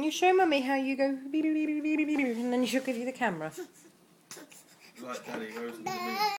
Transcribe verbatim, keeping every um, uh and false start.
you show Mummy how you go and then she'll give you the camera. Like Daddy, where is the